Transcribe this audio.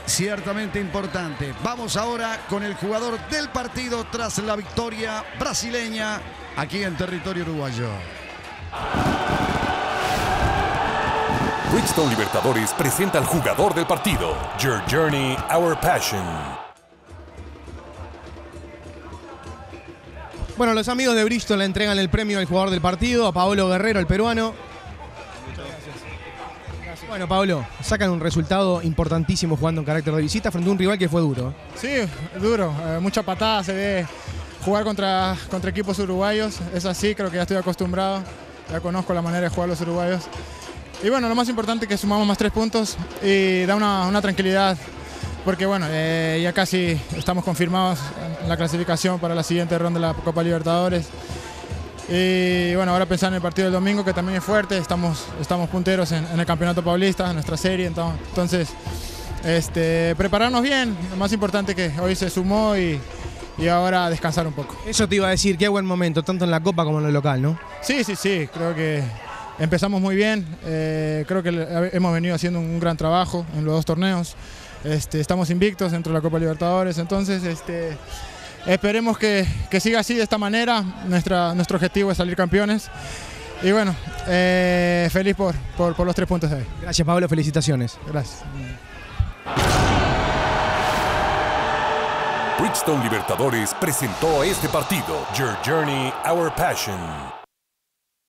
ciertamente importante. Vamos ahora con el jugador del partido tras la victoria brasileña aquí en territorio uruguayo. Bridgestone Libertadores presenta al jugador del partido. Your Journey, Our Passion. Bueno, los amigos de Bridgestone le entregan el premio al jugador del partido, a Paolo Guerrero, el peruano. Muchas gracias. Bueno, Paolo, sacan un resultado importantísimo jugando en carácter de visita frente a un rival que fue duro. Sí, duro. Mucha patada se ve jugar contra equipos uruguayos. Es así, creo que ya estoy acostumbrado. Ya conozco la manera de jugar los uruguayos. Y bueno, lo más importante es que sumamos más 3 puntos y da una tranquilidad. Porque bueno, ya casi estamos confirmados en la clasificación para la siguiente ronda de la Copa Libertadores. Y bueno, ahora pensar en el partido del domingo, que también es fuerte. Estamos punteros en el Campeonato Paulista, en nuestra serie. Entonces, prepararnos bien. Lo más importante es que hoy se sumó y ahora descansar un poco. Eso te iba a decir, qué buen momento, tanto en la Copa como en lo local, ¿no? Sí. Creo que empezamos muy bien. Creo que hemos venido haciendo un gran trabajo en los 2 torneos. Estamos invictos dentro de la Copa Libertadores, entonces esperemos que siga así de esta manera. Nuestro objetivo es salir campeones y bueno, feliz por los 3 puntos de hoy. Gracias, Pablo, felicitaciones. Gracias. Bridgestone Libertadores presentó este partido. Your Journey, Our Passion.